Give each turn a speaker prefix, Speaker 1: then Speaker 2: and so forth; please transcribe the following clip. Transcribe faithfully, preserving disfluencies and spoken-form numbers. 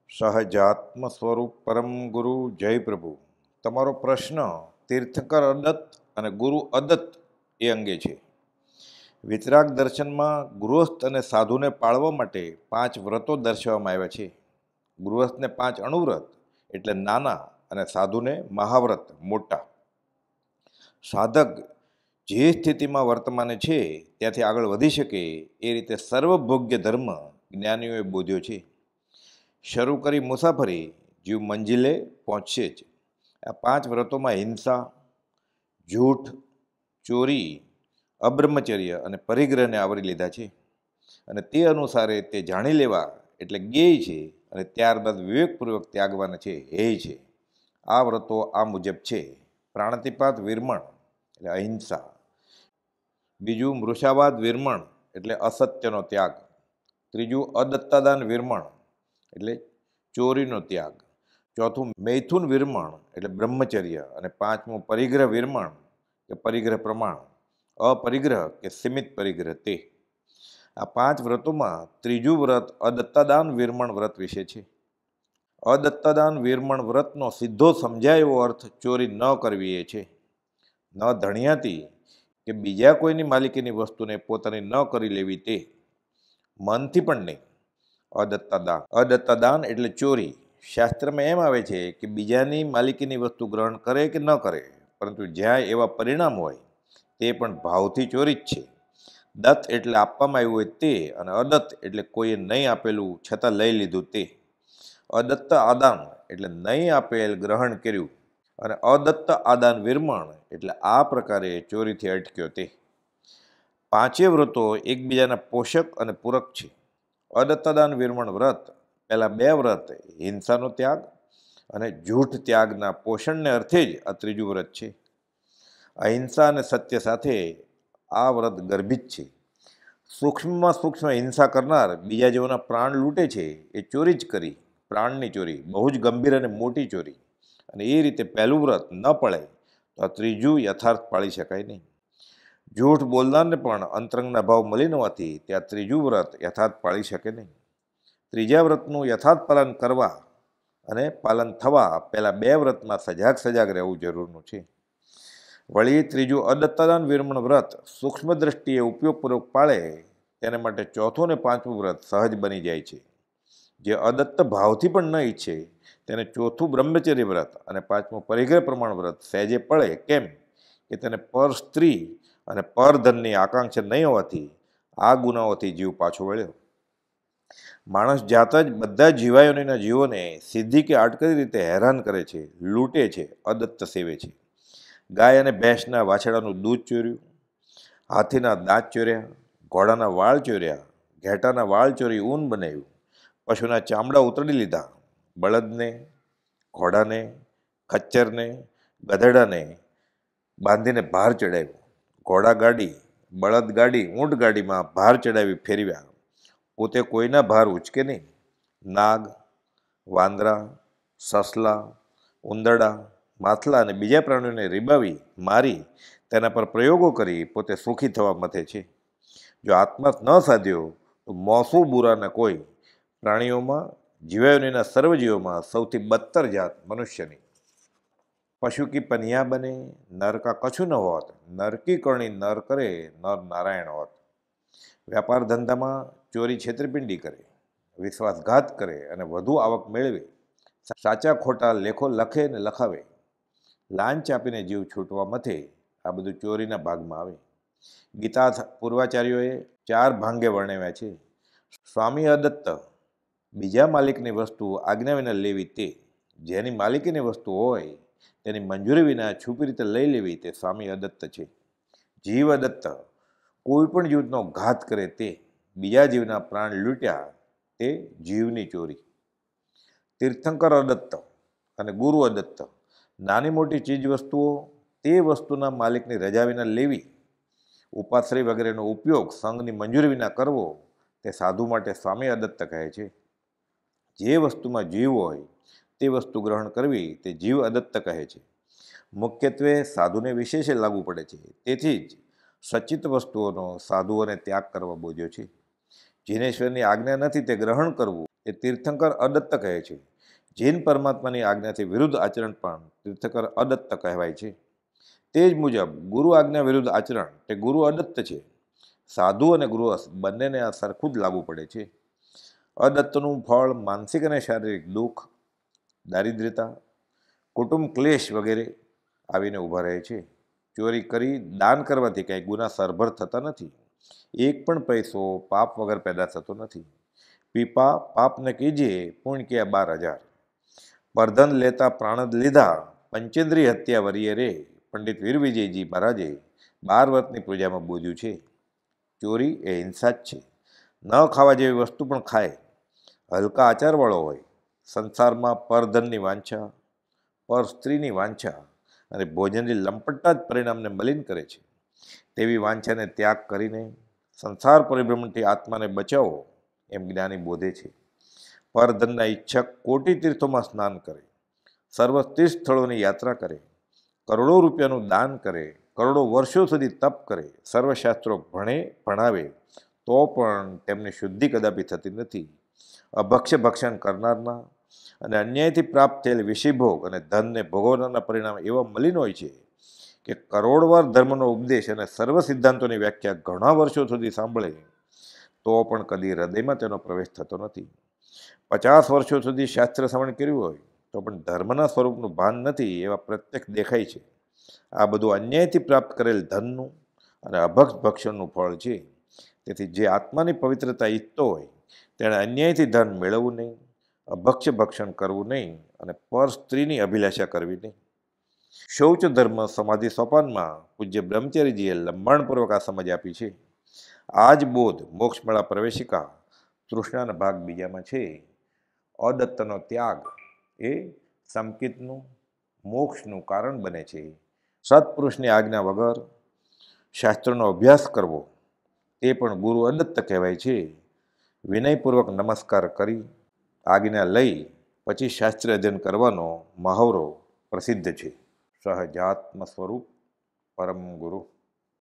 Speaker 1: સહજાત્મ સ્વરૂપ પરમ ગુરુ જય પ્રભુ. તમારો પ્રશ્ન તીર્થંકર અદત્ત અને ગુરુ અદત્ત એ અંગે છે. વિતરાગ દર્શનમાં ગૃહસ્થ અને સાધુને પાળવા માટે પાંચ વ્રતો દર્શાવવામાં આવ્યા છે. ગૃહસ્થને પાંચ અણુવ્રત એટલે નાના અને સાધુને મહાવ્રત મોટા. સાધક જે સ્થિતિમાં વર્તમાને છે ત્યાંથી આગળ વધી શકે એ રીતે સર્વભોગ્ય ધર્મ જ્ઞાનીઓએ બોધ્યો છે. શરૂ કરી મુસાફરી જીવ મંજિલે પહોંચશે જ. આ પાંચ વ્રતોમાં હિંસા, જૂઠ, ચોરી, અબ્રહ્મચર્ય અને પરિગ્રહને આવરી લીધા છે અને તે અનુસારે તે જાણી લેવા એટલે જ્ઞેય છે અને ત્યારબાદ વિવેકપૂર્વક ત્યાગવાના છે હેય છે. આ વ્રતો આ મુજબ છે: પ્રાણાતિપાત વિરમણ એટલે અહિંસા, બીજું મૃષાવાદ વિરમણ એટલે અસત્યનો ત્યાગ, ત્રીજું અદત્તાદાન વિરમણ એટલે ચોરીનો ત્યાગ, ચોથું મૈથુન વિરમણ એટલે બ્રહ્મચર્ય અને પાંચમું પરિગ્રહ વિરમણ કે પરિગ્રહ પ્રમાણ, અપરિગ્રહ કે સીમિત પરિગ્રહ તે. આ પાંચ વ્રતોમાં ત્રીજું વ્રત અદત્તાદાન વિરમણ વ્રત વિશે છે. અદત્તાદાન વિરમણ વ્રતનો સીધો સમજાય એવો અર્થ ચોરી ન કરવી એ છે. ન ધણિયાતી કે બીજા કોઈની માલિકીની વસ્તુને પોતાની ન કરી લેવી તે, મનથી પણ નહીં. અદત્તાદાન અદત્તાદાન એટલે ચોરી. શાસ્ત્રમાં એમ આવે છે કે બીજાની માલિકીની વસ્તુ ગ્રહણ કરે કે ન કરે, પરંતુ જ્યાં એવા પરિણામ હોય તે પણ ભાવથી ચોરી જ છે. દત્ત એટલે આપવામાં આવ્યું હોય તે, અને અદત્ત એટલે કોઈએ નહીં આપેલું છતાં લઈ લીધું તે. અદત્ત આદાન એટલે નહીં આપેલ ગ્રહણ કર્યું, અને અદત્ત આદાન વિરમણ એટલે આ પ્રકારે ચોરીથી અટક્યો તે. પાંચે વ્રતો એકબીજાના પોષક અને પૂરક છે. અદત્તાદાન વિરમણ વ્રત પહેલાં બે વ્રત હિંસાનો ત્યાગ અને જૂઠ ત્યાગના પોષણને અર્થે જ આ ત્રીજું વ્રત છે. અહિંસા અને સત્ય સાથે આ વ્રત ગર્ભિત છે. સૂક્ષ્મમાં સૂક્ષ્મ હિંસા કરનાર બીજા જેઓના પ્રાણ લૂંટે છે એ ચોરી જ કરી, પ્રાણની ચોરી, બહુ જ ગંભીર અને મોટી ચોરી. અને એ રીતે પહેલું વ્રત ન પળે તો આ ત્રીજું યથાર્થ પાળી શકાય નહીં. જૂઠ બોલનારને પણ અંતરંગના ભાવ મળી ન હોવાથી ત્યાં ત્રીજું વ્રત યથાર્થ પાળી શકે નહીં. ત્રીજા વ્રતનું યથાર્થ પાલન કરવા અને પાલન થવા પહેલાં બે વ્રતમાં સજાગ સજાગ રહેવું જરૂરનું છે. વળી ત્રીજું અદત્તાદાન વિરમણ વ્રત સૂક્ષ્મ દ્રષ્ટિએ ઉપયોગપૂર્વક પાળે તેને માટે ચોથું અને પાંચમું વ્રત સહજ બની જાય છે. જે અદત્ત ભાવથી પણ ન ઈચ્છે તેને ચોથું બ્રહ્મચર્ય વ્રત અને પાંચમું પરિગ્રહ પ્રમાણ વ્રત સહેજે પડે. કેમ કે તેને પર સ્ત્રી અને પરધનની આકાંક્ષા નહીં હોવાથી આ ગુનાઓથી જીવ પાછો વળ્યો. માણસ જાત જ બધા જીવાયોનીના જીવોને સીધી કે આડકરી રીતે હેરાન કરે છે, લૂંટે છે, અદત્ત સેવે છે. ગાય અને ભેંસના વાછડાનું દૂધ ચોર્યું, હાથીના દાંત ચોર્યા, ઘોડાના વાળ ચોર્યા, ઘેટાના વાળ ચોરી ઊન બનાવ્યું, પશુના ચામડા ઉતરી લીધા, બળદને, ઘોડાને, ખચ્ચરને, ગધેડાને બાંધીને ભાર ચડાવ્યો, ઘોડા ગાડી, બળદ ગાડી, ઊંટ ગાડીમાં ભાર ચડાવી ફેરવ્યા, પોતે કોઈના ભાર ઉચકે નહીં. નાગ, વાંદરા, સસલા, ઉંદરડા, માથલા અને બીજા પ્રાણીઓને રીબાવી, મારી, તેના પર પ્રયોગો કરી પોતે સુખી થવા મથે છે. જો આત્મા ન સાધ્યો તો મોસું બુરાના કોઈ પ્રાણીઓમાં, જીવાયોનીના સર્વજીવોમાં સૌથી બદતર જાત મનુષ્યની. પશુ કી પનિયા બને નર કા કછું ન હોત, નર કી કરણી નર કરે નર નારાયણ હોત. વ્યાપાર ધંધામાં ચોરી છેતરપિંડી કરે, વિશ્વાસઘાત કરે અને વધુ આવક મેળવે, સાચા ખોટા લેખો લખે ને લખાવે, લાંચ આપીને જીવ છૂટવા મથે, આ બધું ચોરીના ભાગમાં આવે. ગીતા પૂર્વાચાર્યોએ ચાર ભાંગે વર્ણવ્યા છે. સ્વામી અદત્ત બીજા માલિકની વસ્તુ આજ્ઞા વિના લેવી તે, જેની માલિકીની વસ્તુ હોય તેની મંજૂરી વિના છુપી રીતે લઈ લેવી તે સ્વામી અદત્ત છે. જીવ અદત્ત કોઈ પણ જીવનો ઘાત કરે તે, બીજા જીવના પ્રાણ લૂંટ્યા તે જીવની ચોરી. તીર્થંકર અદત્ત અને ગુરુ અદત્ત નાની મોટી ચીજ વસ્તુઓ તે વસ્તુના માલિકની રજા વિના લેવી, ઉપાશ્રય વગેરેનો ઉપયોગ સંઘની મંજૂરી વિના કરવો તે સાધુ માટે સ્વામી અદત્ત કહે છે. જે વસ્તુમાં જીવ હોય તે વસ્તુ ગ્રહણ કરવી તે જીવ અદત્ત કહે છે. મુખ્યત્વે સાધુને વિશેષે લાગુ પડે છે. તેથી જ સચિત વસ્તુઓનો સાધુઓને ત્યાગ કરવા બોલ્યો છે. જીનેશ્વરની આજ્ઞા નથી તે ગ્રહણ કરવું તે તીર્થંકર અદત્ત કહે છે. જૈન પરમાત્માની આજ્ઞાથી વિરુદ્ધ આચરણ પણ તીર્થંકર અદત્ત કહેવાય છે. તે જ મુજબ ગુરુ આજ્ઞા વિરુદ્ધ આચરણ તે ગુરુ અદત્ત છે. સાધુ અને ગૃહસ્થ બંનેને આ સરખું જ લાગુ પડે છે. અદત્તનું ફળ માનસિક અને શારીરિક દુઃખ, દારિદ્ર્યતા, કુટુંબ ક્લેશ વગેરે આવીને ઊભા રહે છે. ચોરી કરી દાન કરવાથી કંઈ ગુના સરભર થતા નથી. એક પણ પૈસો પાપ વગર પેદા થતો નથી. પીપા પાપને કીજીએ પુણ્ય કિયા બાર હજાર. પરધન લેતા પ્રાણ લીધા, પંચેન્દ્રિય હત્યા વરીએ રે, પંડિત વીર વિજયજી મહારાજે બાર વર્ષની પૂજામાં બોલ્યું છે. ચોરી એ હિંસા જ છે. ન ખાવા જેવી વસ્તુ પણ ખાય, હલકા આચારવાળો હોય, સંસારમાં પરધનની વાંછા, પર સ્ત્રીની વાંછા અને ભોજનની લંપટતા જ પરિણામને મલિન કરે છે. તેવી વાંછાને ત્યાગ કરીને સંસાર પરિભ્રમણથી આત્માને બચાવો એમ જ્ઞાની બોધે છે. પરધનના ઈચ્છક કોટી તીર્થોમાં સ્નાન કરે, સર્વ તીર્થ સ્થળોની યાત્રા કરે, કરોડો રૂપિયાનું દાન કરે, કરોડો વર્ષો સુધી તપ કરે, સર્વશાસ્ત્રો ભણે ભણાવે, તો પણ તેમની શુદ્ધિ કદાપી થતી નથી. અભક્ષ્ય ભક્ષણ કરનારના અને અન્યાયથી પ્રાપ્ત થયેલ વિષયભોગ અને ધનને ભોગવનારના પરિણામ એવા મલિન હોય છે કે કરોડવાર ધર્મનો ઉપદેશ અને સર્વ સિદ્ધાંતોની વ્યાખ્યા ઘણા વર્ષો સુધી સાંભળે તો પણ કદી હૃદયમાં તેનો પ્રવેશ થતો નથી. પચાસ વર્ષો સુધી શાસ્ત્ર શ્રવણ કર્યું હોય તો પણ ધર્મના સ્વરૂપનું ભાન નથી એવા પ્રત્યક્ષ દેખાય છે. આ બધું અન્યાયથી પ્રાપ્ત કરેલ ધનનું અને અભક્ષ ભક્ષણનું ફળ છે. તેથી જે આત્માની પવિત્રતા ઈચ્છતો હોય તેણે અન્યાયથી ધન મેળવવું નહીં, અભક્ષ્ય ભક્ષણ કરવું નહીં અને પર સ્ત્રીની અભિલાષા કરવી નહીં. શૌચ ધર્મ સમાધિ સોપાનમાં પૂજ્ય બ્રહ્મચારીજીએ લંબાણપૂર્વક આ સમજ આપી છે. આ જ બોધ મોક્ષમેળા પ્રવેશિકા તૃષ્ણાના ભાગ બીજામાં છે. અદત્તનો ત્યાગ એ સંકિતનું મોક્ષનું કારણ બને છે. સત્પુરુષની આજ્ઞા વગર શાસ્ત્રનો અભ્યાસ કરવો તે પણ ગુરુ અદત્ત કહેવાય છે. વિનયપૂર્વક નમસ્કાર કરી આજ્ઞા લઈ પછી શાસ્ત્ર અધ્યયન કરવાનો મહાવરો પ્રસિદ્ધ છે. સહજાત્મ સ્વરૂપ પરમ ગુરુ.